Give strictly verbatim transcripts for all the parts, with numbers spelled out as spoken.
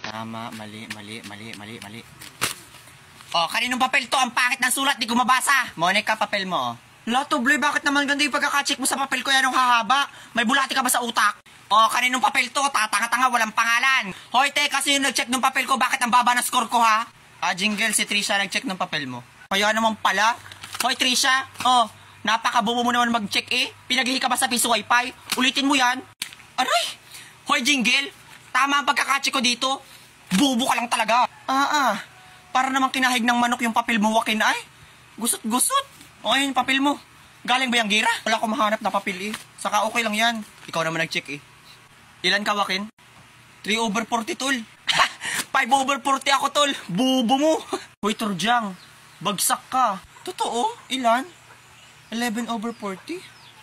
Tama, mali, mali, mali, mali, mali. Oh, kaninong papel to? Ang pangit ng sulat, di ko mabasa. Monica, papel mo. La, Tubloy, bakit naman ganda yung pagkakacheck mo sa papel ko yan yung hahaba? May bulati ka ba sa utak? Oh, kaninong papel to? Tatanga-tanga, walang pangalan. Hoy, te, kasi yung nag-check ng papel ko, bakit ang baba ng score ko, ha? Ah, Jingle, si Trisha nag-check ng papel mo. Kaya naman pala. Hoy, Trisha, oh, napakabubo mo naman mag-check eh. Pinaghihi ka ba sa piso wifi? Ulitin mo yan. Aray! Hoy, Jingle, tama ang pagkakacheck ko dito. Bubo ka lang talaga. Ah, ah. Para namang kinahig ng manok yung papel mo, Wakin, ay. Gusot-gusot. O, ayun yung papel mo. Galing ba yung gira? Wala akong mahanap na papel eh. Saka okay lang yan. Ikaw naman nag-check eh. Ilan ka, Wakin? three over forty, tol. five over forty ako, tol. Bubo mo. Hoy, Turjang. Bagsak ka. Totoo? Ilan? eleven over forty?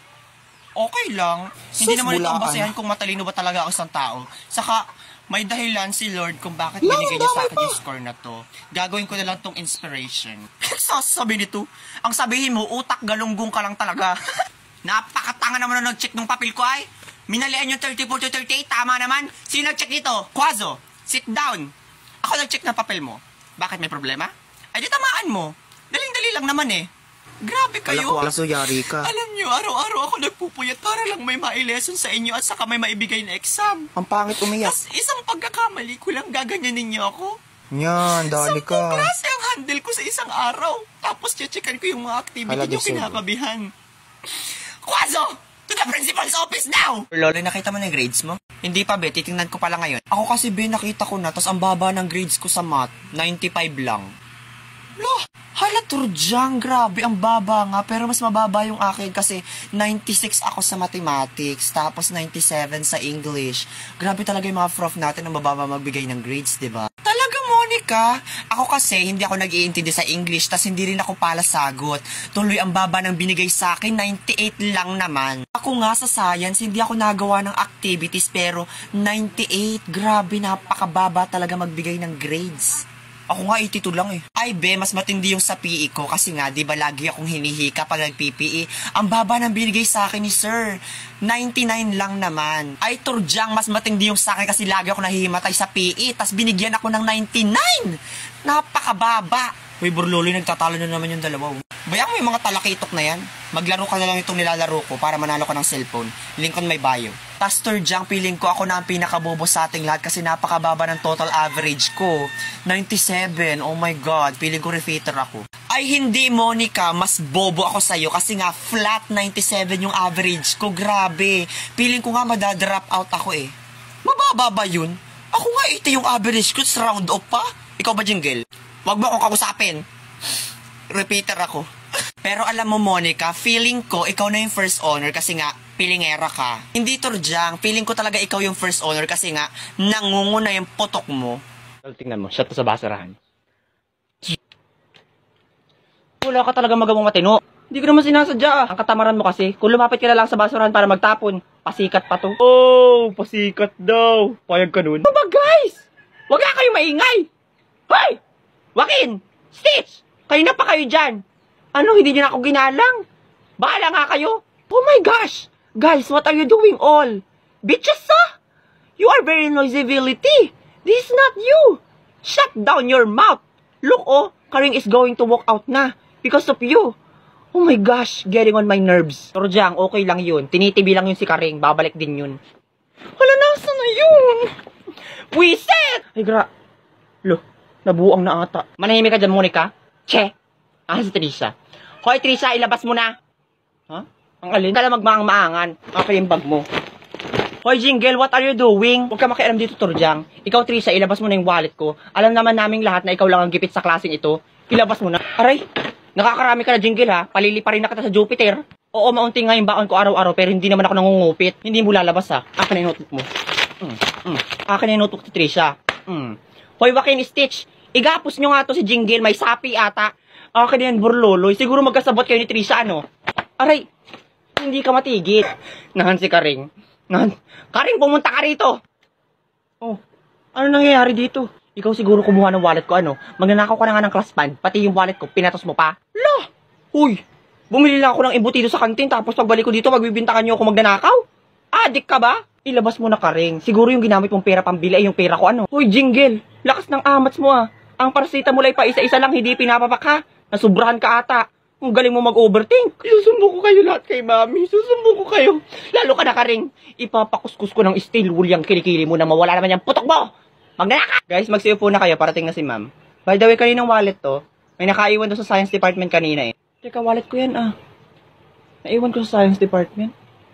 Okay lang. Hindi Sus, naman ito ang bulaan. basehan kung matalino ba talaga ako isang tao. Saka, may dahilan si Lord kung bakit binigay niya sa akin yung score na to. Gagawin ko na lang tong inspiration. Sasabi nito, ang sabihin mo, utak galunggong ka lang talaga. Napakatanga naman na nag-check ng papel ko ay. Minalian yung thirty-four to thirty-eight, tama naman. Sino nag-check dito? Quazo, sit down. Ako nag-check ng papel mo. Bakit may problema? Ay di tamaan mo. Daling-dali lang naman eh. Grabe kayo. Wala ko, yari ka. Alam nyo, araw-araw ako nagpupuyat para lang may ma-lesson sa inyo at saka may maibigay na exam. Ang pangit umiyak. Tas isang pagkakamali ko lang gaganyanin niyo ako. Yan, dali Sampung ka. klase ang handle ko sa isang araw. Tapos checkan ko yung mga activity Hala, niyo deserve. kinakabihan. Quazo! To the principal's office now! Lolo, nakita mo na yung grades mo? Hindi pa, be. Titingnan ko pala ngayon. Ako kasi, be, nakita ko na. Tapos ang baba ng grades ko sa math, ninety-five lang. Loh! Hala, Turjang, grabe, ang baba nga. Pero mas mababa yung akin kasi ninety-six ako sa mathematics, tapos ninety-seven sa English. Grabe talaga yung mga prof natin ang mababa magbigay ng grades, diba? Talaga, Monica? Ako kasi, hindi ako nag-iintindi sa English, tas hindi rin ako pala sagot. Tuloy ang baba ng binigay sa akin, ninety-eight lang naman. Ako nga sa science, hindi ako nagawa ng activities, pero ninety-eight, grabe, napakababa talaga magbigay ng grades. Ako nga eighty-two lang eh. Ay be, mas matindi yung sa P E ko kasi nga, di ba lagi akong hinihika pag nag-P P E. Ang baba ng binigay sa akin ni sir, ninety-nine lang naman. Ay Turjang, mas matindi yung sa akin kasi lagi ako nahihimatay sa P E, tas binigyan ako ng ninety-nine. Napakababa. Uy, Burlolo, nagtatalo na naman yung dalawa. Bayang may mga talakitok na yan. Maglaro ka na lang itong nilalaro ko para manalo ka ng cellphone. Link on my bio. Tas Turjang, feeling ko ako na ang pinakabobo sa ating lahat kasi napakababa ng total average ko. ninety-seven, oh my god, feeling ko repeater ako. Ay hindi, Monica, mas bobo ako sa'yo kasi nga flat ninety-seven yung average ko, grabe. Feeling ko nga madadrop out ako eh. Mababa ba yun? Ako nga eighty yung average ko, round off pa. Ikaw ba, Jingle? Wag mo akong kausapin. Repeater ako. Pero alam mo, Monica, feeling ko ikaw na yung first honor kasi nga pilingera ka. Hindi, Turjang, feeling ko talaga ikaw yung first honor kasi nga nangunguna yung putok mo. Tingnan mo, shot to sa basurahan. Wala ka talaga magawang matino. Hindi ko naman sinasadya. Ang katamaran mo kasi, kung lumapit ka na lang sa basurahan para magtapon, pasikat pa to. Oh, pasikat daw. Payag ka nun. Ano ba, guys? Wag nga kayo maingay. Hoy! Wakin! Stitch! Kayo na pa kayo dyan. Ano, hindi niyo na ako ginalang? Bahala nga kayo. Oh my gosh! Guys, what are you doing all? Bitches, ah! You are very noisability. This is not you. Shut down your mouth. Look, oh, Karing is going to walk out na because of you. Oh my gosh, getting on my nerves. Pero Jang, okay lang yun. Tinitibi lang yun si Karing. Babalik din yun. Hala, nasa na yun? Wiset! Ay, gra... Lo, nabuang na ata. Manahimik ka dyan, Monica. Che! Ah, si Trisha. Hoy, Trisha, ilabas mo na. Ha? Huh? Ang alin? Kala magmaang-maangan. Ako yung bag mo. Hoy, Jingle, what are you doing? Huwag ka makialam dito, Turjang. Ikaw, Trisha, ilabas mo na yung wallet ko. Alam naman naming lahat na ikaw lang ang gipit sa klaseng ito. Ilabas mo na. Aray, nakakarami ka na, Jingle, ha? Palili pa rin na kita sa Jupiter. Oo, maunti nga yung baon ko araw-araw, pero hindi naman ako nangungupit. Hindi mo lalabas, ha? Akin na yung notebook mo. Mm, mm. Akin na yung notebook ni Trisha. Mm. Hoy, Wakin, Stitch. Igapos nyo nga to si Jingle, may sapi ata. Akin na yan, Burloloy. Siguro magkasabot kayo ni Trisha, ano? Aray, hindi ka matigit. Nahan si Karing. Nahan. Karing, pumunta ka rito. Oh, ano nangyayari dito? Ikaw siguro kumuha ng wallet ko, ano? Magnanakaw ka na nga ng class band, pati yung wallet ko, pinatos mo pa. Lah! Uy, bumili lang ako ng embutido sa kantin, tapos pagbalik ko dito, magbibintakan nyo ako magnanakaw? Adik ka ba? Ilabas mo na Karing. Siguro yung ginamit mong pera pambili ay yung pera ko ano. Hoy, Jingle! Lakas ng amats mo ah. Ang paracetamol ay pa isa-isa lang, hindi pinapapak ha. Nasubrahan ka ata. Ang galing mo mag-overthink. Susumbo ko kayo lahat kay Mami. Susumbo ko kayo. Lalo ka na Karing. Ipapakuskus ko ng steel wool yung kilikili mo na mawala naman yung putok mo. Magnanaka! Guys, magsiupo na kayo. Parating na si Ma'am. By the way, kaninang wallet to? May nakaiwan doon sa Science Department kanina eh. Teka, wallet ko yan ah. Naiwan ko sa Science Department.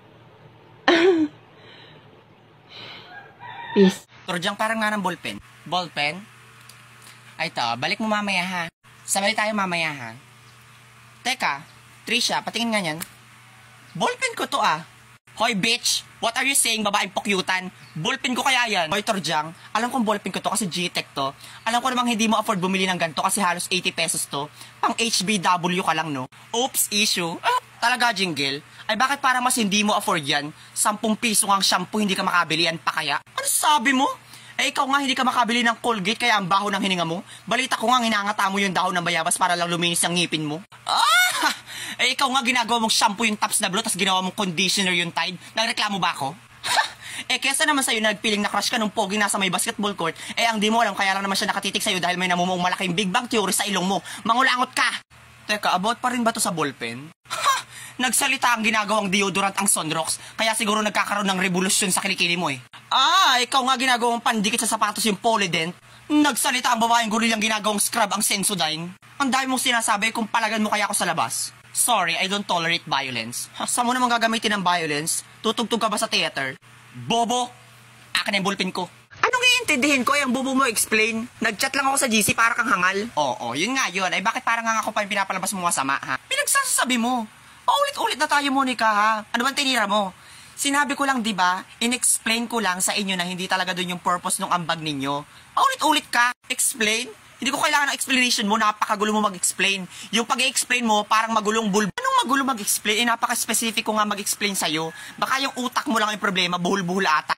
Peace. Turdyang parang nga ng ballpen. Ballpen? Ay to, balik mo mamaya ha. Sabay tayo mamaya ha. Teka, Trisha, patingin nga yan. Ballpen ko to ah. Hoy bitch, what are you saying, babaeng pokyutan? Ballpen ko kaya yan. Hoy Turdyang, alam kong ballpen ko to kasi G-Tech to. Alam ko namang hindi mo afford bumili ng ganito kasi halos eighty pesos to. Pang H B W ka lang no. Oops, issue. Ah, talaga Jingle? Ay bakit para mas hindi mo afford yan? Sampung piso ang shampoo hindi ka makabili, yan pa kaya? Ano sabi mo? Eh ikaw nga hindi ka makabili ng Colgate kaya ang baho ng hininga mo? Balita ko nga hinangata mo yung dahon ng bayabas para lang luminis ang ngipin mo. Ah! Eh ikaw nga ginagawa mong shampoo yung Tops na Blue tapos ginawa mong conditioner yung Tide. Nagreklamo ba ako? Eh kesa naman sa'yo nagpiling na crush ka nung pogi nasa may basketball court, eh ang di mo alam kaya lang naman siya nakatitik sa'yo dahil may namumong malaking Big Bang Theory sa ilong mo. Mangulangot ka! Teka, about pa rin ba to sa ballpen? Ha! Nagsalita ang ginagawang deodorant ang Sunrox, kaya siguro nagkakaroon ng revolusyon sa kilikili mo eh. Ah, ikaw nga ginagawang pandikit sa sapatos yung Polydent. Nagsalita ang babaeng gurilyang ginagawang scrub ang Sensodyne. Ang dami mong sinasabi kung palagan mo kaya ako sa labas. Sorry, I don't tolerate violence. Ha, saan mo naman gagamitin ng violence? Tutugtog ka ba sa theater? Bobo! Akin ang ballpen ko. Anong iintindihin ko yung bobo mo explain? Nag-chat lang ako sa G C para kang hangal. Oo, yun nga yun. Ay bakit parang nga ako pa yung pinapalabas mo masama ha? Pinagsasabi mo. Paulit-ulit na tayo, Monica, ha? Ano bang tinira mo? Sinabi ko lang, di ba? In-explain ko lang sa inyo na hindi talaga doon yung purpose ng ambag ninyo. Paulit-ulit ka. Explain? Hindi ko kailangan ng explanation mo. Napakagulo mo mag-explain. Yung pag-explain mo, parang magulong bulb. Anong magulo mag-explain? Eh, napaka-specific ko nga mag-explain sa'yo. Baka yung utak mo lang yung problema. Buhul-buhul ata.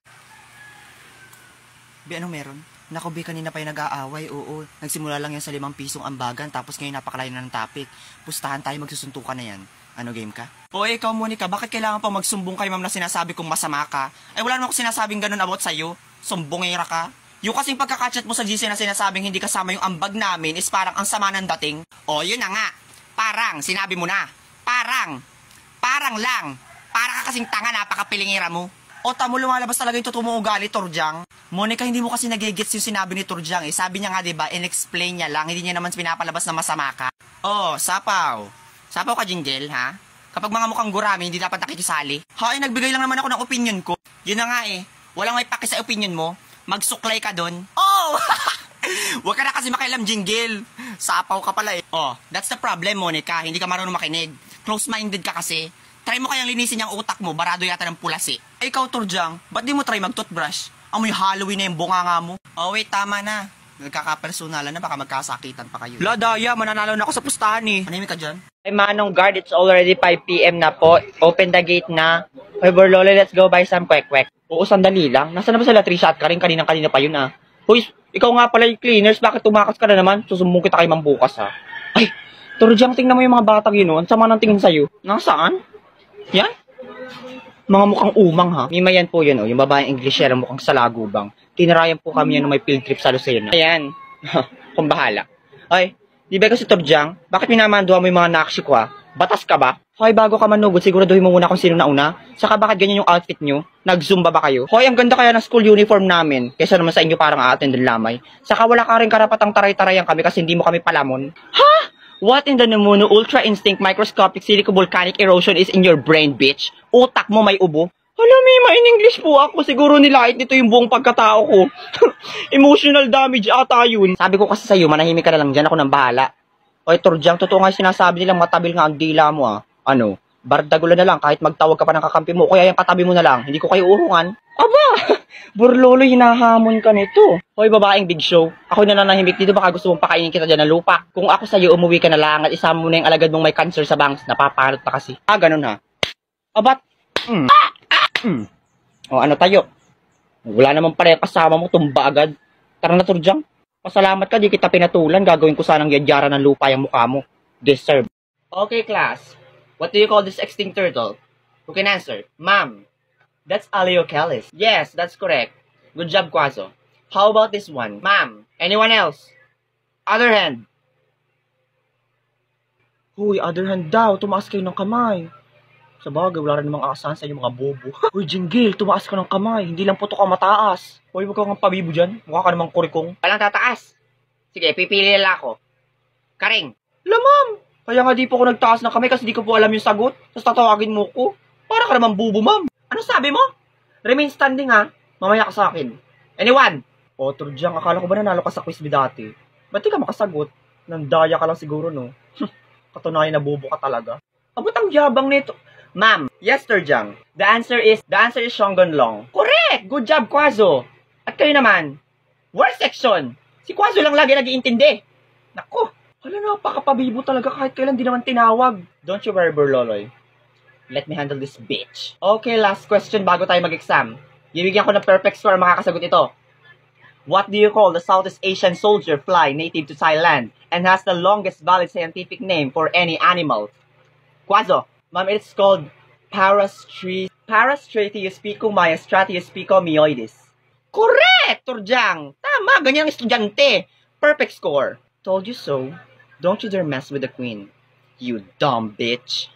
Bi, anong meron? Naku, Bi, kanina pa yung nag-aaway. Oo, nagsimula lang yan sa limang pisong ambagan. Tapos ngayon napakalayo na ng topic. Pustahan tayo, magsusuntukan na yan. Ano, game ka? O ikaw, Monica, bakit kailangan pa magsumbong kay ma'am na sinasabi kong masama ka? Ay, wala naman ako sinasabing ganun about sa'yo. Sumbongera ka. Yung kasing pagkakachat mo sa G C na sinasabing hindi kasama yung ambag namin is parang ang sama ng dating. O, yun na nga. Parang, sinabi mo na. Parang. Parang lang. Para ka kasing tanga, napakapilingera mo. O, tamo lumalabas talaga yung totoo mong ugali, Turdyang. Monica, hindi mo kasi nagigets yung sinabi ni Turdyang eh. Sabi niya nga, diba, in-explain niya lang. Hindi niya naman pinapalabas na masama ka. O, sapaw. Sapaw ka, Jingle, ha? Kapag mga mukhang gurami, hindi dapat nakikisali. Ha, eh, nagbigay lang naman ako ng opinion ko. Yun na nga eh. Walang may paki sa opinion mo. Magsuklay ka doon. Oh! Huwag ka na kasi makialam, Jingle. Sapaw ka pala eh. Oh, that's the problem, Monica. Hindi ka marunong makinig. Close-minded ka kasi. Try mo kayang linisin yung utak mo. Barado yata ng pulasi. Eh, ikaw, Turdyang, ba't di mo try mag-toothbrush? Amoy Halloween na yung bunganga mo. Oh, wait, tama na. Nagkakapersonalan na, baka magkasakitan pa kayo. Ladaya, mananalo na ako sa pustahan eh. Manimik ka dyan? Ay, Manong Guard, it's already five p m na po. Open the gate na. Hoy, Borlolo, let's go buy some kwek-kwek. Oo, sandali lang. Nasaan na ba sila Trisha at Karing? Kaninang-kanina pa yun ah. Hoy, ikaw nga pala yung cleaners. Bakit tumakas ka na naman? Susumbong kita kay Mang bukas ha. Ay, Turdyang, tingnan mo yung mga batang yun. Ang sama ng tingin sa'yo. Nasaan? Yan? Mga mukhang umang ha. Mima yan po yun oh. Yung babaeng Englishera mukhang salagubang. Tinarayan po kami yan nung may field trip sa Lucena. Ayan. Kung bahala. Ay, di ba kasi Turdyang? Bakit minamanduhan mo yung mga nakshi ko ha? Batas ka ba? Hoy, bago ka manugod, siguraduhin mo muna kung sino na una. Saka bakit ganyan yung outfit nyo? Nag-zumba ba kayo? Hoy, ang ganda kaya ng school uniform namin. Kesa naman sa inyo parang a-attend ng lamay. Saka wala ka rin karapatang taray-tarayan kami kasi hindi mo kami palamon. Ha? What in the Namuno Ultra Instinct Microscopic Silico-Volcanic Erosion is in your brain, bitch? Utak mo may ubo? Hala, Mima, in English po ako. Siguro nilait nito yung buong pagkatao ko. Emotional damage ata yun. Sabi ko kasi sa'yo, manahimik ka na lang dyan. Ako nang bahala. Oy, Turdyang, totoo nga sinasabi nilang matabil nga ang dila mo ah. Ano? Bardagulan na lang kahit magtawag ka pa ng kakampi mo. Kaya yung katabi mo na lang. Hindi ko kayo uhungan. Aba! Burlolo, hinahamon ka nito. Hoy, babaeng Big Show. Ako na nanahimik dito. Baka gusto mong pakainin kita dyan ng lupa. Kung ako sa'yo, umuwi ka na lang at isama mo na yung alagad mong may cancer sa bangs. Napapalot pa kasi. Ah, ganun ha. Abat! Mm. Mm. O, ano tayo? Wala naman pala yung kasama mo. Tumba agad. Tara na, Turdyang. Pasalamat ka, di kita pinatulan. Gagawin ko sanang yadyara ng lupa yung mukha mo. Deserve. Okay, class. What do you call this extinct turtle? Who can answer? Ma'am. That's Aleocalis. Yes, that's correct. Good job, Quazo. How about this one? Ma'am, anyone else? Other hand. Huy, other hand daw. Tumaas kayo ng kamay. Sa bagay, wala rin namang aasahan sa inyo mga bobo. Huy, Jinggil, tumaas ka ng kamay. Hindi lang puto ka mataas. Huy, huwag kang pabibo dyan. Mukha ka namang kurikong. Walang tataas. Sige, pipili nila ako. Karing. La, ma'am. Kaya nga di po ako nagtaas ng kamay kasi di ko po alam yung sagot. Tapos tatawagin mo ko. Para ka namang bobo, ma'am. Ano sabi mo? Remain standing, ha? Mamaya ka sa akin. Anyone? O, Turdyang, akala ko ba nanalo ka sa quiz dati? Ba't di ka makasagot? Nandaya ka lang siguro, no? Katunayan na bobo ka talaga. Abot ang yabang nito. Ma'am, yes, Turdyang. The answer is, the answer is Shonggon Long. Correct! Good job, Quazo. At kayo naman, worst section. Si Quazo lang lagi nag-iintindi. Naku, hala, napakapabibo talaga kahit kailan di naman tinawag. Don't you worry, Burloloy. Let me handle this bitch. Okay, last question bago tayo mag-exam. Bibigyan ko ng perfect score makakasagot ito. What do you call the Southeast Asian soldier fly native to Thailand and has the longest valid scientific name for any animal? Quazo. Ma'am, it's called Parastre Parastratiuspicomyostrateus Correct, Turdyang. Tama, ganyan ang estudyante. Perfect score. Told you so. Don't you dare mess with the queen. You dumb bitch.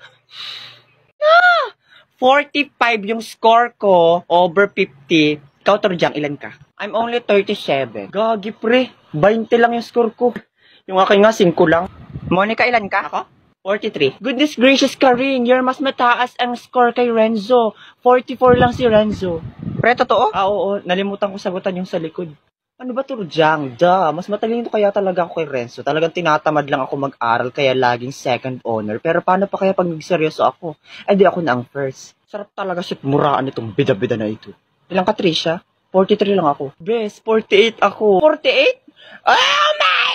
Ah! forty-five yung score ko over fifty. Ikaw, Turdyang, ilan ka? I'm only thirty-seven. Gagi, pre. twenty lang yung score ko. Yung akin nga, five lang. Monica, ilan ka? Ako? forty-three. Goodness gracious, Karing. You're mas mataas ang score kay Renzo. forty-four lang si Renzo. Pre, totoo? Ah, oo. Nalimutan ko sagutan yung sa likod. Ano ba, Turdyang? Da, mas matalino kaya talaga ako kay Renzo. Talagang tinatamad lang ako mag-aral kaya laging second honor. Pero paano pa kaya pag nagseryoso ako? Eh di ako na ang first. Sarap talaga siya muraan itong bida-bida na ito. Ilang ka, Trisha? forty-three lang ako. Bes, forty-eight ako. forty-eight? Oh my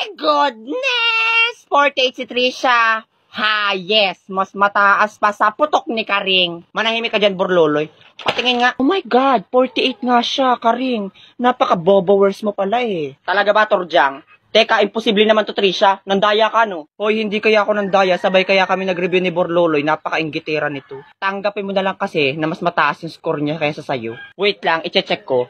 goodness! forty-eight si Trisha. Ha, yes. Mas mataas pa sa putok ni Karing. Manahimik ka dyan, Burloloy. Patingin nga. Oh my God, forty-eight nga siya, Karing. Napaka-bobo-worse mo pala eh. Talaga ba, Turdyang? Teka, imposible naman to, Trisha. Nandaya ka, no? Hoy, hindi kaya ako nandaya. Sabay kaya kami nag-review ni Burloloy. Napaka-inggitera nito. Tanggapin mo na lang kasi na mas mataas yung score niya kaysa sa'yo. Wait lang, iche-check ko.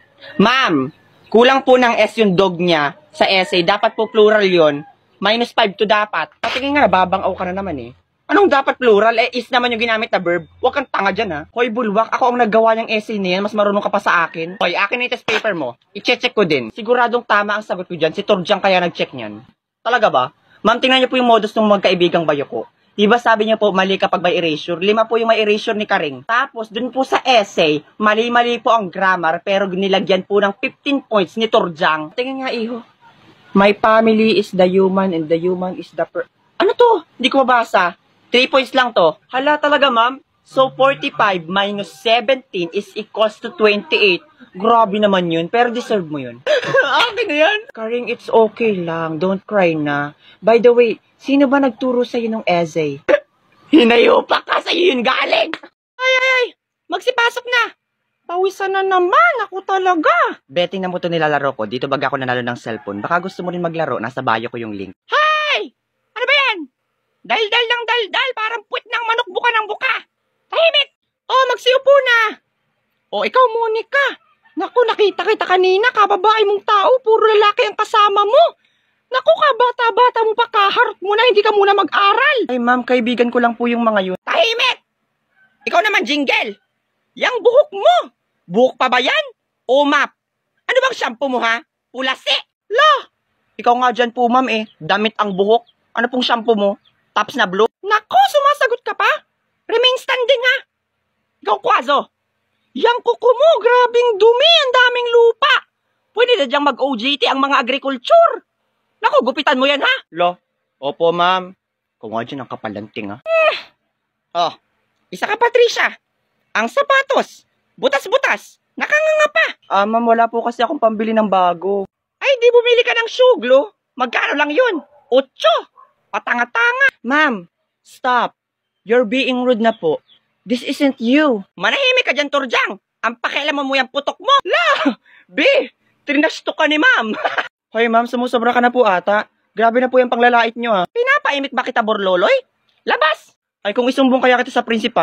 Ma'am, kulang po ng S yung dog niya sa essay. Dapat po plural yon. Minus five to dapat. Patingin nga, babang-aw ka na naman eh. Anong dapat plural? Eh, is naman yung ginamit na verb. Huwag kang tanga dyan ha. Hoy, bulwak, ako ang naggawa ng essay na yan. Mas marunong ka pa sa akin. Hoy, akin na yung test paper mo. I-check ko din. Siguradong tama ang sagot ko dyan. Si Turdyang kaya nag-check niyan. Talaga ba? Ma'am, tingnan niyo po yung modus ng magkaibigang bayo ko. Diba sabi niya po, mali kapag may erasure? Lima po yung may erasure ni Karing. Tapos, dun po sa essay, mali-mali po ang grammar, pero nilagyan po ng fifteen points ni Turdyang. Tingnan nga, iho. My family is the human and the human is the per... Ano to? Hindi ko mabasa. three points lang to. Hala talaga, ma'am. So, forty-five minus seventeen is equals to twenty-eight. Grabe naman yun, pero deserve mo yun. Akin na yan. Karing, it's okay lang. Don't cry na. By the way, sino ba nagturo sa'yo ng essay? Hinayo pa ka sa'yo yun galing. Ay, ay, ay. Magsipasok na. Pawisan na naman, ako talaga. Betting na mo ito nilalaro ko. Dito baga ako nanalo ng cellphone. Baka gusto mo rin maglaro. Nasa bio ko yung link. Hay! Ano ba yan? Dal-dal ng dal-dal. Parang puwit ng manok buka ng buka. Tahimik! Oh, magsiupo na. Oh, ikaw, Monica. Naku, nakita kita kanina. Kababae mong tao. Puro lalaki ang kasama mo. Naku, kabata-bata mo pa. Kaharot mo na. Hindi ka muna mag-aral. Ay, ma'am, kaibigan ko lang po yung mga yun. Tahimik! Ikaw naman, Jingle. Yang buhok mo. Buhok pa ba yan? O map? Ano bang shampoo mo ha? Pulasi. La! Ikaw nga dyan po ma'am eh. Damit ang buhok. Ano pong shampoo mo? Tops na blue? Nako, sumasagot ka pa? Remain standing ha. Ikaw, Quazo. Yang kuko mo, grabing dumi. Ang daming lupa. Pwede na dyang mag-O J T ang mga agriculture. Nako, gupitan mo yan ha. Lo. Opo ma'am. Ikaw nga dyan ang kapalanting ha. Hmm. Oh, isa ka Patricia. Ang sapatos. Butas-butas. Nakanganga pa. Ah, ma'am, wala po kasi akong pambili ng bago. Ay, di bumili ka ng suglo. Magkano lang yun? Ocho. Patanga-tanga. Ma'am, stop. You're being rude na po. This isn't you. Manahimik ka dyan, Turdyang. Ang pakialaman mo yung putok mo. La! B! Trinasto ka ni ma'am. Hoy, ma'am, sumusobra ka na po ata. Grabe na po yung panglalait nyo, ha. Pinapaimit ba kita, Burloloy? Labas! Ay, kung isumbong kaya kita sa principal,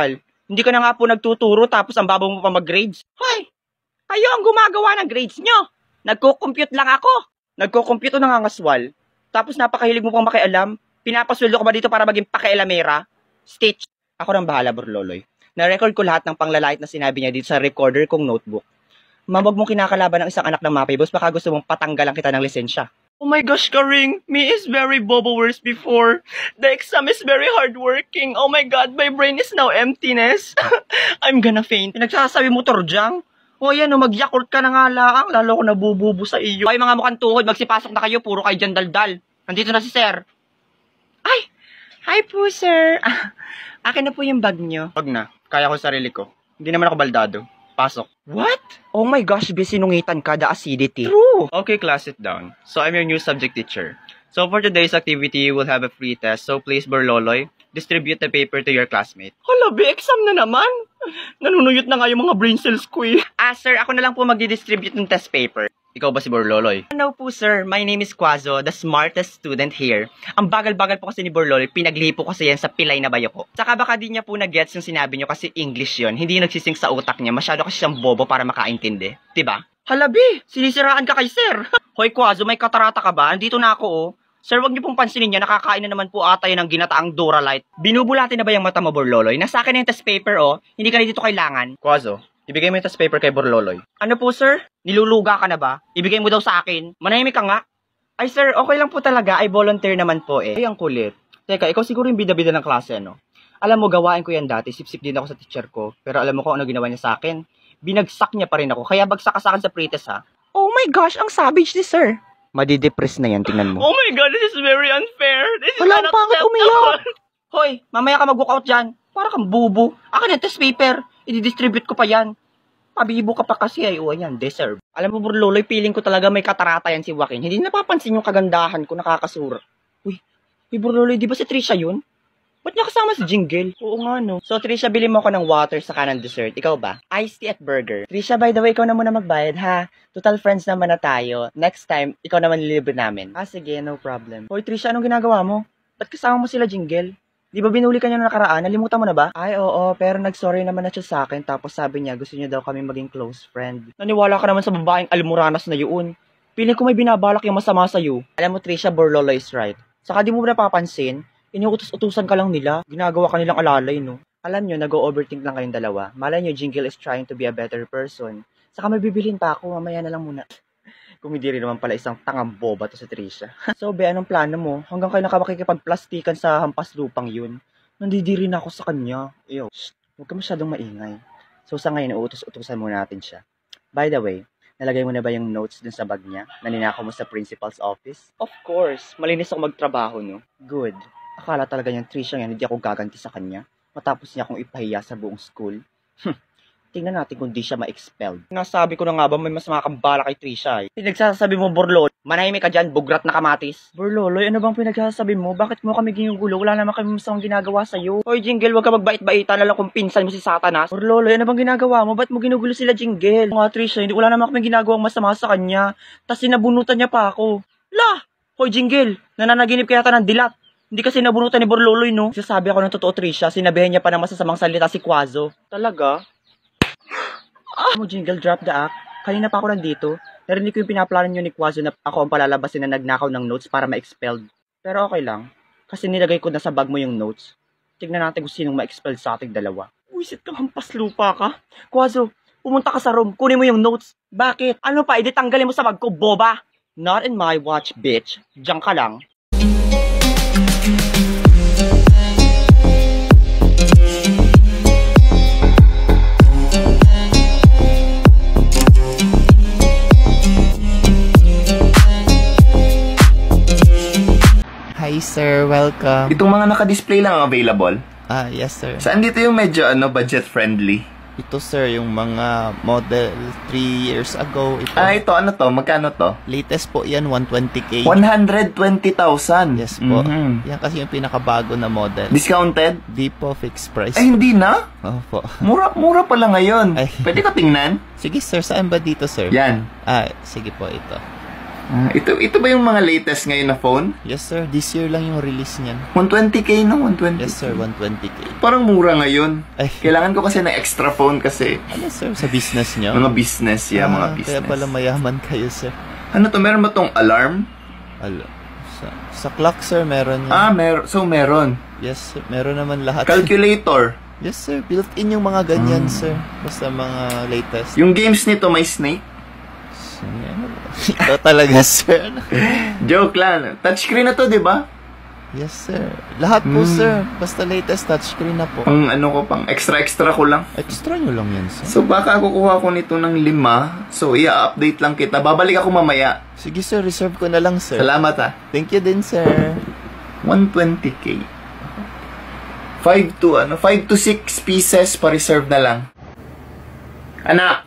Hindi ka na nga po nagtuturo tapos ang babaw mo pa mag-grades. Hoy! Kayo ang gumagawa ng grades nyo. Nagko-compute lang ako. Nagko-compute na nga ngaswal. Tapos napakahilig mo pang makialam. Pinapasweldo ko ba dito para maging pakialamera? Stitch. Ako nang bahala, Borloloy. Na-record ko lahat ng panglalait na sinabi niya dito sa recorder kong notebook. Mamag mong kinakalaban ng isang anak ng Mapay Boss, baka gusto mong patanggalan kita ng lisensya. Oh my gosh, Karing! Me is very bobo worse before. The exam is very hardworking. Oh my God, my brain is now emptiness. I'm gonna faint. Pinagsasabi mo, Torjang? O yan, o mag-yakult ka na nga lang. Lalo ko nabububo sa iyo. Ay, mga mukhang tuhod, magsipasok na kayo. Puro kayo dyan daldal. Nandito na si Sir. Ay! Hi po, Sir. Akin na po yung bag nyo. Wag na. Kaya ko sarili ko. Hindi naman ako baldado. Pasok. What? Oh my gosh, bisinungitan ka, the acidity. True. Okay, class, sit down. So, I'm your new subject teacher. So, for today's activity, we'll have a free test. So, please, Borloloy, distribute the paper to your classmate. Hala, be, exam na naman. Nanunuyot na nga yung mga brain cells ko eh. Ah, sir, ako na lang po magdi-distribute ng test paper. Ikaw ba si Borloloy? Ano po, sir. My name is Quazo, the smartest student here. Ang bagal-bagal po kasi ni Borloloy, pinaglipo kasi yan sa pilay na bayo ko. Saka baka di niya po nag-gets yung sinabi niyo kasi English yon. Hindi yung nagsising sa utak niya. Masyado kasi siyang bobo para makaintindi. Diba? Halabi, sinisiraan ka kay sir. Hoy, Quazo, may katarata ka ba? Andito na ako, oh. Sir, wag niyo pong pansinin niya, nakakain na naman po ata yun ng ginataang Duralite. Binubulati na ba yung mata mo, Borloloy? Nasa akin na yung test paper, oh. Hindi ka na dito kailangan. Quazo, ibigay mo yung test paper kay Borloloy. Ano po, sir? Niluluga ka na ba? Ibigay mo daw sa akin. Manahimik ka nga. Ay, sir, okay lang po talaga. I volunteer naman po, eh. Ay, ang kulit. Teka, ikaw siguro yung bida-bida ng klase, no? Alam mo, gawain ko yan dati. Sip-sip din ako sa teacher ko. Pero alam mo kung ano ginawa niya sa akin? Binagsak niya pa rin ako. Kaya bagsak ka sa akin sa pretest, ha? Oh my gosh, ang savage ni sir. Madidepress na yan, tingnan mo. Oh my God, this is very unfair. This is Wala, bakit umiyak? Hoy, mamaya ka mag-walk out dyan. Para kang bubo. Akin yung test paper. I-distribute ko pa yan. Pabibo ka pa kasi ay uwan yan, deserve. Alam mo, Borloloy, feeling ko talaga may katarata yan si Joaquin. Hindi napapansin yung kagandahan ko, nakakasura. Uy, uy Borloloy, di ba si Trisha yun? Ba't niya kasama si Jingle? Oo nga, no. So, Trisha, bili mo ako ng water sa ng dessert. Ikaw ba? Iced tea at burger. Trisha, by the way, ikaw na muna magbayad, ha? Total friends naman na tayo. Next time, ikaw naman nilibre namin. Ah, sige, no problem. Hoy, Trisha, anong ginagawa mo? Ba't kasama mo sila Jingle? Di ba binuli ka niya na nakaraan? Nalimutan mo na ba? Ay, oo, pero nag-sorry naman na siya sa akin. Tapos sabi niya, gusto niya daw kami maging close friend. Naniwala ka naman sa babaeng almuranas na yun. Piling ko may binabalak yung masama sa'yo. Alam mo, Trisha, Borloloy is right. Saka di mo napapansin, inuutos-utusan ka lang nila. Ginagawa ka nilang alalay, no? Alam nyo, nag-overthink lang kayong dalawa. Malay nyo, Jingle is trying to be a better person. Saka may bibilhin pa ako, mamaya na lang muna. Kung hindi rin naman pala isang tangang boba to si Trisha. So, be, anong plano mo? Hanggang kayo nakapakikipagplastikan sa hampas lupang yun. Nandidiri na ako sa kanya. Ew, shh, huwag ka masyadong maingay. So, sa ngayon, uutos-utusan muna natin siya. By the way, nalagay mo na ba yung notes dun sa bag niya na ninakaw mo sa principal's office? Of course. Malinis ako magtrabaho, no? Good. Akala talaga niyang Trisha yan, hindi ako gaganti sa kanya. Matapos niya akong ipahiya sa buong school. Hm. Tingnan natin kung di siya ma-expelled. Nasabi ko na nga ba may mas makakambala kay Trisha eh. Pinagsasabi mo, Borloloy, manahimik ka dyan, bugrat na kamatis. Borloloy, ano bang pinagsasabi mo? Bakit mo kami ginugulo? Wala naman kami masamang ginagawa sa'yo. Hoy, Jingle, wag ka magbait-baita na lang kung pinsan mo si Satanas. Borloloy, ano bang ginagawa mo? Ba't mo ginugulo sila, Jingle? Mga Trisha, hindi wala naman kami ginagawang masama sa kanya. Tas sinabunutan niya pa ako. Lah! Hoy, Jingle, nananaginip kaya ta ng dilat. Hindi kasi nabunutan ni Borloloy, no? Sasabi ako ng totoo, Trisha. Sinabihan niya pa ng masasamang salita si Quazo. Talaga? Ah! Mo, Jingle, drop the act. Kanina pa ako nandito. Narinig ko yung pinaplano niyo ni Quazo na ako ang palalabasin na nagnakaw ng notes para ma-expelled. Pero okay lang. Kasi nilagay ko na sa bag mo yung notes. Tignan natin kung sinong ma-expelled sa ating dalawa. Uwisit kang hampas lupa ka. Quazo, pumunta ka sa room. Kunin mo yung notes. Bakit? Ano pa? Iditanggalin mo sa bag ko, boba. Not in my watch, bitch. Diyan ka lang. Hi sir, welcome. Itong mga naka-display lang ang available. Ah, yes sir. Saan dito yung medyo ano budget friendly? Ito sir, yung mga model three years ago. Ito. Ah, ito ano to? Magkano to? Latest po yan, one hundred twenty K. one hundred twenty thousand. Yes po. Mm-hmm. Yan kasi yung pinakabago na model. Discounted? Di po, fixed price. Ay, hindi na? Opo. Mura, mura pala ngayon. Ay. Pwede ko tingnan? Sige sir, saan ba dito sir? Yan. Ah, sige po ito. Ah, ito, ito ba yung mga latest ngayon na phone? Yes, sir. This year lang yung release niyan. one twenty K no? one twenty K? Yes, sir. one twenty K. Parang mura ngayon. Ay. Kailangan ko kasi ng extra phone kasi Ano, sir? Sa business niyo? mga business, yeah, Ah, mga business. Kaya pala mayaman kayo, sir. Ano to, meron ba tong alarm? Alo. Sa, sa clock, sir, meron yan. Ah, mer so meron. Yes, sir. Meron naman lahat. Calculator. Yes, sir. Built-in yung mga ganyan, sir. Basta mga latest. Yung games nito may snake? Ito talaga, sir. Joke lang. Touchscreen na to, di ba? Yes, sir. Lahat po, Hmm. sir. Basta latest touchscreen na po. Pang ano ko, pang extra-extra ko lang. Extra nyo lang yan, sir. So baka kukuha ko nito ng lima. So i-update lang kita. Babalik ako mamaya. Sige, sir. Reserve ko na lang, sir. Salamat ah. Thank you din, sir. one twenty K. five to ano, five to six pieces pa reserve na lang. Anak.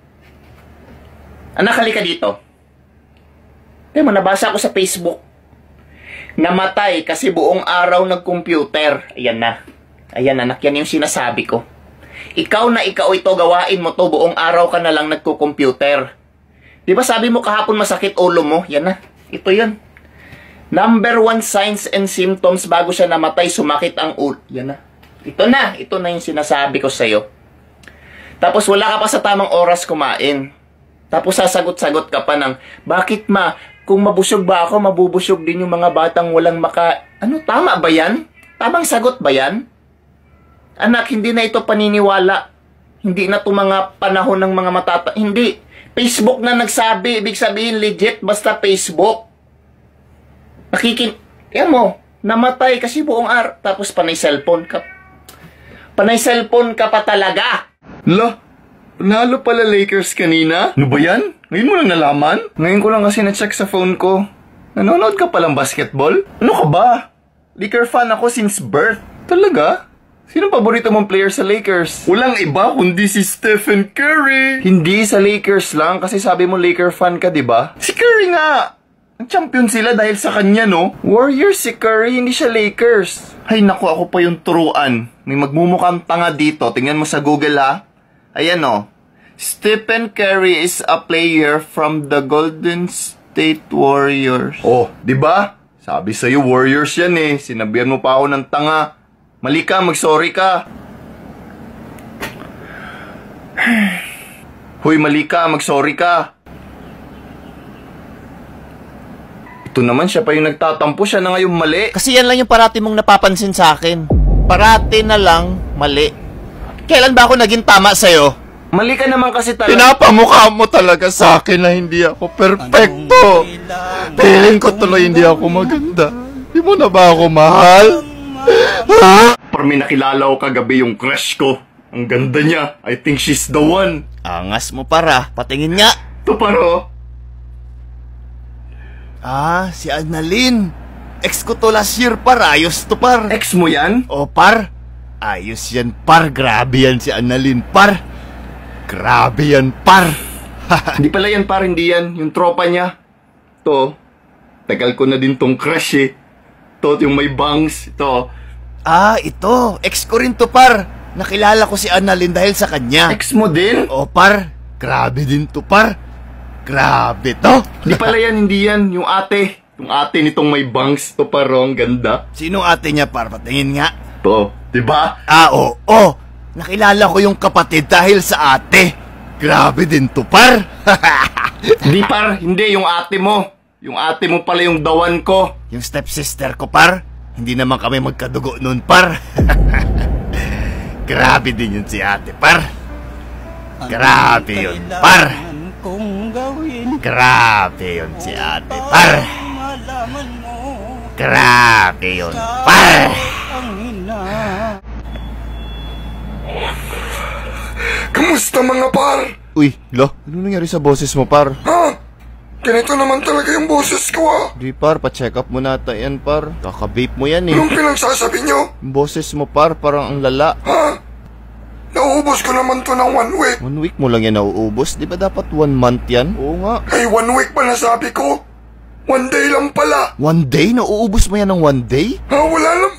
Anak, halika dito. Eh, mo nabasa ko sa Facebook. Namatay kasi buong araw nag-computer. Ayan na. Ayan, anak, yan yung sinasabi ko. Ikaw na ikaw ito, gawain mo to, buong araw ka na lang nagko-computer. Di ba sabi mo kahapon masakit ulo mo? Yan na. Ito yun. Number one signs and symptoms bago siya namatay, sumakit ang ulo. Yan na. Ito na. Ito na yung sinasabi ko sa'yo. Tapos wala ka pa sa tamang oras kumain. Tapos sasagot-sagot ka pa ng, bakit ma? Kung mabusog ba ako, mabubusog din yung mga batang walang maka... Ano, tama ba yan? Tamang sagot ba yan? Anak, hindi na ito paniniwala. Hindi na ito mga panahon ng mga matata... Hindi. Facebook na nagsabi. Ibig sabihin legit basta Facebook. Nakikin... Yan mo, namatay kasi buong araw. Tapos panay cellphone ka. Panay cellphone ka pa talaga. Lo, nalo pala Lakers kanina? Ano ba yan? Ngayon mo lang nalaman? Ngayon ko lang kasi na-check sa phone ko. Nanonood ka palang basketball? Ano ka ba? Laker fan ako since birth. Talaga? Sino paborito mong player sa Lakers? Walang iba kundi si Stephen Curry. Hindi sa Lakers lang kasi sabi mo Laker fan ka, di ba? Si Curry nga! Nag-champion sila dahil sa kanya, no? Warriors si Curry, hindi siya Lakers. Hay naku, ako pa yung turuan. May magmumukhang tanga dito. Tingnan mo sa Google, ha? Ayan, no? Stephen Curry is a player from the Golden State Warriors. Oh, di ba? Sabi sa'yo, Warriors yan eh. Sinabihan mo pa ako ng tanga. Mali ka, mag-sorry ka. Hoy, mali ka, mag-sorry ka. Ito naman, siya pa yung nagtatampo, siya na ngayong mali. Kasi yan lang yung parati mong napapansin sa akin. Parati na lang mali. Kailan ba ako naging tama sa'yo? Mali ka naman kasi talaga. Pinapamukha mo talaga sa akin na hindi ako perfecto. Feeling ko tuloy hindi ako maganda. Di mo na ba ako mahal? Ha? Pero may nakilala ko kagabi yung crush ko. Ang ganda niya. I think she's the one. Angas mo para. Patingin nga. Ito paro. Ah, si Annalyn. Ex ko to last year, par. Ayos to, par. Ex mo yan? O, par. Ayos yan, par. Grabe yan si Annalyn, par. Grabe yan, par. Hindi pala yan, par. Hindi yan. Yung tropa niya. To. Tagal ko na din tong crush eh. To, yung may bangs. Ito. Ah, ito. Ex ko rin to, par. Nakilala ko si Annalyn dahil sa kanya. Ex mo din? O, par. Grabe din to, par. Grabe to. Hindi pala yan, hindi yan. Yung ate. Yung ate nitong may bangs. To, parong ganda. Sino ate niya, par? Patingin nga. To. Diba? Ah, oo. Oh, nakilala ko yung kapatid dahil sa ate. Grabe din to, par. Hindi, par. Hindi, yung ate mo. Yung ate mo pala yung dawan ko. Yung stepsister ko, par. Hindi naman kami magkadugo nun, par. Grabe din yun si ate, par. Grabe yun, par. Grabe yun si ate, par. Grabe yun, par. Kamusta mga par? Uy, lo, ano nangyari sa boses mo, par? Ha? Ganito naman talaga yung boses ko ah. Di, par, pa-check up mo nata yan, par. Kaka-vape mo yan, eh. Anong pinagsasabi nyo? Yung boses mo, par, parang ang lala. Ha? Nauubos ko naman to ng one week. One week mo lang yan nauubos. Di ba dapat one month yan? Oo nga. Ay, one week pa nasabi ko. One day lang pala. One day? Nauubos mo yan ng one day? Ha, wala lang.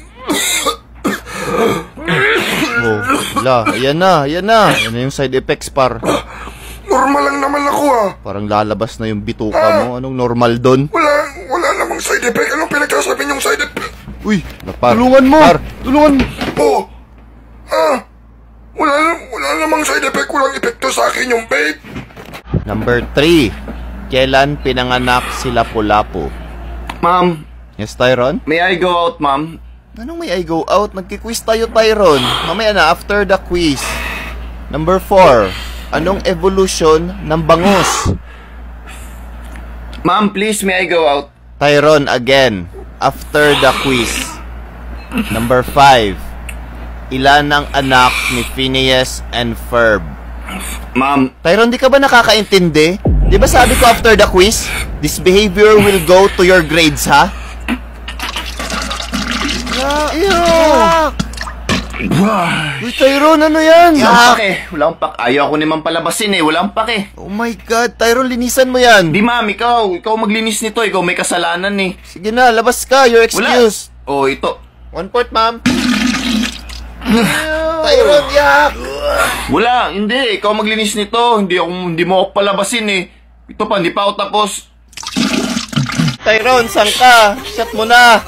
Oh, wala. Ayan na, ayan na. Ayan na yung side effects, par. Normal lang naman ako ah. Parang lalabas na yung bituka mo. Anong normal doon? Wala, wala namang side effect. Anong pinagsasabi niyong side effect? Uy, par, tulungan mo! Par, tulungan mo! Oh, ah, wala, wala namang side effect. Walang epekto sa akin yung vape. Number three. Kailan pinanganak si Lapu-Lapu? Ma'am, Yes, Tyron? may I go out, ma'am? Anong may I go out? Nagki-quiz tayo, Tyron. Mamaya na, after the quiz. Number four. Anong evolution ng bangus? Ma'am, please, may I go out? Tyron, again. After the quiz. Number five. Ilan ang anak ni Phineas and Ferb? Ma'am, Tyron, di ka ba nakakaintindi? Di ba sabi ko after the quiz, this behavior will go to your grades, ha? Yak! Uy, Tyron, ano yan? wala akong pake. Wala akong pake. Ayaw ako naman palabasin eh. Wala akong pake. Oh my God, Tyron, linisan mo yan. Di, ma'am, ikaw. Ikaw maglinis nito. Ikaw may kasalanan eh. Sige na, labas ka, your excuse. Wala. Oh, ito. One point, ma'am. Tyron, yak! Wala, hindi. Ikaw maglinis nito. Hindi ako, hindi mo ako palabasin eh. Ito pa, hindi pa ako tapos. Tyron, saan ka? Shut mo na.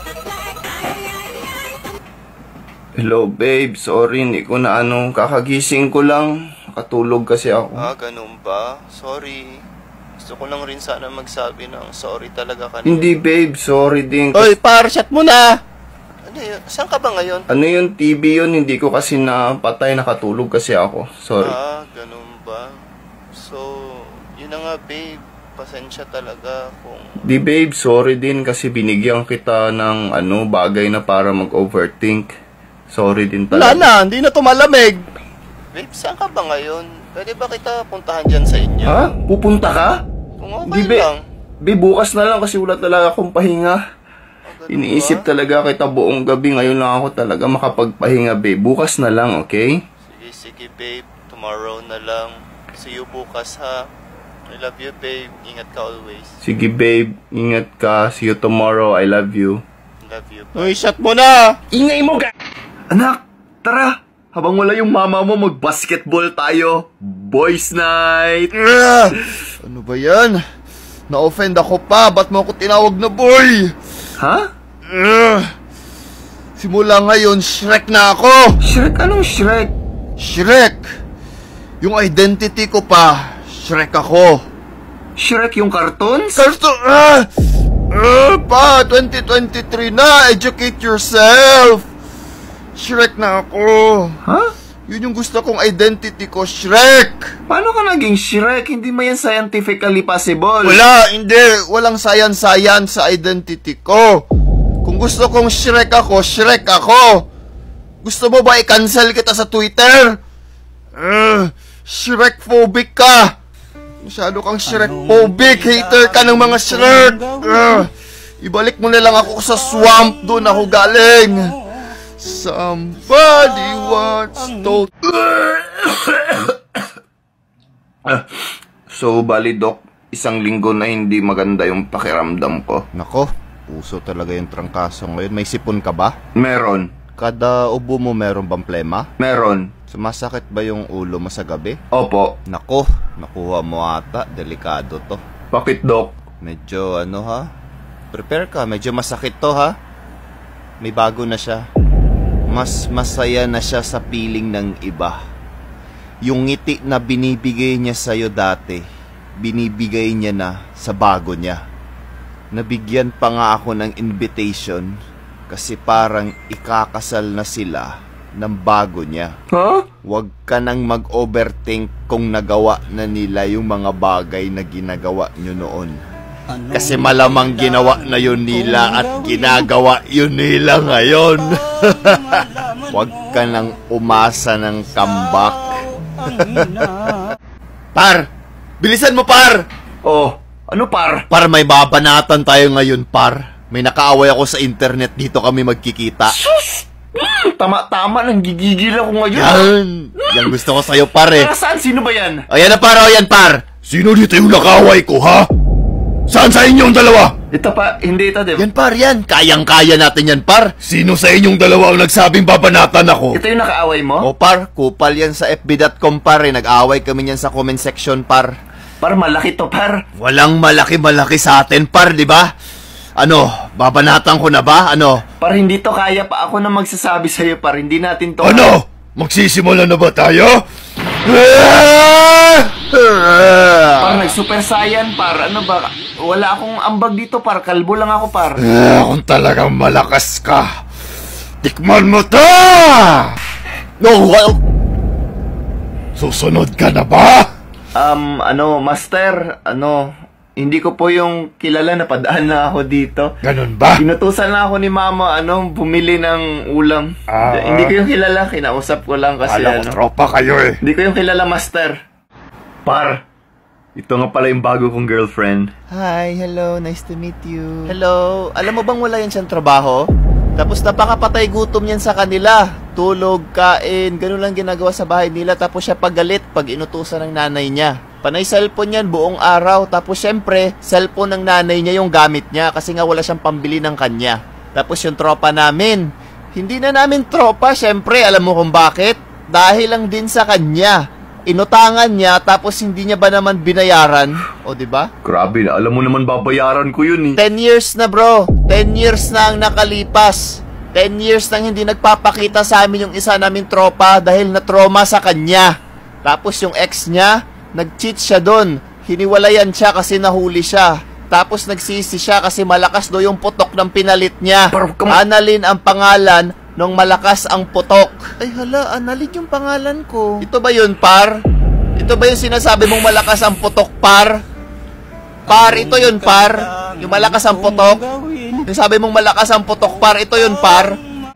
Hello, babe. Sorry, hindi ko na ano. Kakagising ko lang. Nakatulog kasi ako. Ah, ganun ba? Sorry. Gusto ko lang rin sana magsabi ng sorry talaga kanina. Hindi, babe. Sorry din. Oy, par, shut mo na! Ano yun? Saan ka ba ngayon? Ano yung T V yun? Hindi ko kasi napatay. Nakatulog kasi ako. Sorry. Ah, ganun ba? So, yun na nga, babe. Pasensya talaga kung... Di, babe. Sorry din kasi binigyan kita ng ano, bagay na para mag-overthink. Sorry din Wala talaga. na, hindi na to malamig. Babe, saan ka ba ngayon? Pwede ba kita puntahan dyan sa inyo? Ha? Pupunta ka? Kung okay Di, babe. lang. Babe, bukas na lang kasi wala talaga akong pahinga. Ah, ganun Iniisip ba? talaga kita buong gabi. Ngayon lang ako talaga makapagpahinga, babe. Bukas na lang, okay? Sige, sige, babe. Tomorrow na lang. See you bukas, ha? I love you, babe. Ingat ka always. Sige, babe. Ingat ka. See you tomorrow. I love you. Love you, bye. Uy, shut mo na! Ingay mo, ga... Anak, tara. Habang wala yung mama mo, mag-basketball tayo. Boys night. Ah! Ano ba yan? Na-offend ako pa. Ba't mo ako tinawag na boy? Ha? Ah! Simula ngayon, Shrek na ako! Shrek? Anong Shrek? Shrek! Yung identity ko pa, Shrek ako. Shrek yung cartoons? Karto... Ah! Ah! Pa! twenty twenty-three na! Educate yourself! Shrek na ako. Ha? Yun yung gusto kong identity ko, Shrek! Paano ka naging Shrek? Hindi mo yan scientifically possible. Wala, hindi. Walang science-science sa identity ko. Kung gusto kong Shrek ako, Shrek ako. Gusto mo ba i-cancel kita sa Twitter? Uh, Shrek-phobic ka. Masyado kang Shrek-phobic. Hater ka ng mga Shrek. Uh, ibalik mo na lang ako sa swamp. Doon ako galing. Somebody once told... So, bali, Doc, isang linggo na hindi maganda yung pakiramdam ko. Nako, puso talaga yung trangkaso ngayon. May sipon ka ba? Meron. Kada ubo mo meron bang plema? Meron. Sumasakit ba yung ulo mo sa gabi? Opo. Nako, nakuha mo ata. Delikado to. Bakit, Doc? Medyo ano ha? Prepare ka, medyo masakit to ha? May bago na siya. Mas masaya na siya sa piling ng iba. Yung ngiti na binibigay niya sa'yo dati, binibigay niya na sa bago niya. Nabigyan pa nga ako ng invitation kasi parang ikakasal na sila ng bago niya. Ha? Huwag ka nang mag-overthink kung nagawa na nila yung mga bagay na ginagawa nyo noon. Kasi malamang ginawa na yun nila at ginagawa yun nila ngayon. Huwag ka nang umasa ng comeback. Par! Bilisan mo, par! Oh, ano par? Par, may babanatan tayo ngayon, par. May nakaaway ako sa internet, dito kami magkikita. Sus! Mm, tama-tama, nanggigigil ako ngayon. Yan! Yan gusto ko sa'yo, par eh. Para saan? Sino ba yan? Ayan na, par, o yan, par. Sino dito yung nakaaway ko, ha? Saan sa inyong dalawa? Ito pa, hindi ito, di ba? Yan par, yan. Kayang-kaya natin yan par. Sino sa inyong dalawa ang nagsabing babanatan ako? Ito yung nakaaway mo? O par, kupal yan sa F B dot com par eh. Nag-away kami yan sa comment section par. Par, malaki to, par. Walang malaki-malaki sa atin par, di ba? Ano, babanatan ko na ba? Ano? Par, hindi to kaya pa. Ako na magsasabi sa'yo, par. Hindi natin to... Ano? Magsisimula na ba tayo? Par, nag-super saiyan, par. Ano ba? Wala akong ambag dito, par. Kalbo lang ako, par. Ah, kung talagang malakas ka, tikman mo to! No, well... Susunod ka na ba? Um, ano, master, ano, hindi ko po yung kilala na padaan na ako dito. Ganun ba? Inutusan na ako ni mama, ano, bumili ng ulam. Ah. Hindi ko yung kilala, kinausap ko lang kasi, Alam ko, ano. tropa kayo eh. Hindi ko yung kilala, master. Par, ito nga pala yung bago kong girlfriend. Hi, hello, nice to meet you. Hello, alam mo bang wala yan siyang trabaho? Tapos napakapatay gutom yan sa kanila. Tulog, kain, ganun lang ginagawa sa bahay nila. Tapos siya pagalit pag inutusan ng nanay niya. Panay cellphone yan buong araw. Tapos syempre, cellphone ng nanay niya yung gamit niya kasi nga wala siyang pambili ng kanya. Tapos yung tropa namin, hindi na namin tropa, syempre, alam mo kung bakit? Dahil lang din sa kanya. Inutangan niya tapos hindi niya ba naman binayaran? O di ba? Grabe na, alam mo naman babayaran ko yun eh. ten years na bro. ten years na ang nakalipas. ten years nang hindi nagpapakita sa amin yung isa naming tropa dahil na-trauma sa kanya. Tapos yung ex niya, nag-cheat siya doon. Hiniwalayan siya kasi nahuli siya. Tapos nagsisi siya kasi malakas do yung putok ng pinalit niya. Par, kam- Annalyn ang pangalan nung malakas ang putok. Ay hala, Annalyn yung pangalan ko. Ito ba yun, par? Ito ba yung sinasabi mong malakas ang putok, par? Par, ito yun, par. Yung malakas ang putok. Yung sabi mong malakas ang putok, par. Ito yun, par.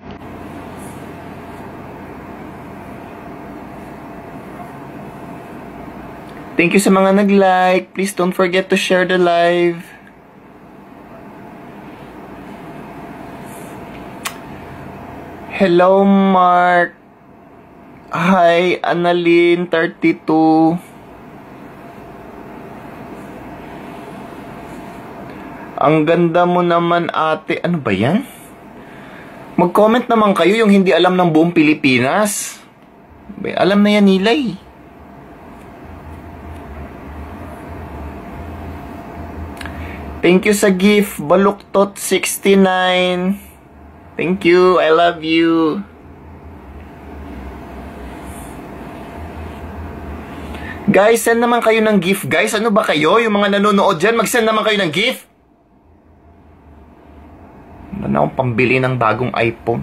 Thank you sa mga nag-like. Please don't forget to share the live. Hello, Mark. Hi, Annalyn, thirty-two. Ang ganda mo naman, ate. Ano ba yan? Mag-comment naman kayo yung hindi alam ng buong Pilipinas. Alam na yan nila eh. Thank you sa gift, Baluktot sixty-nine. Thank you, I love you. Guys, send naman kayo ng gift. Guys, ano ba kayo? Yung mga nanonood dyan, mag-send naman kayo ng gift. Wala na akong pambili ng bagong iPhone.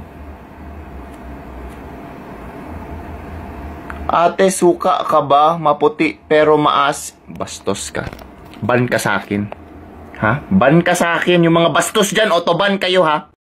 Ate, suka ka ba? Maputi pero maas. Bastos ka. Ban ka sa akin. Ha? Ban ka sa akin. Yung mga bastos dyan, autoban kayo ha.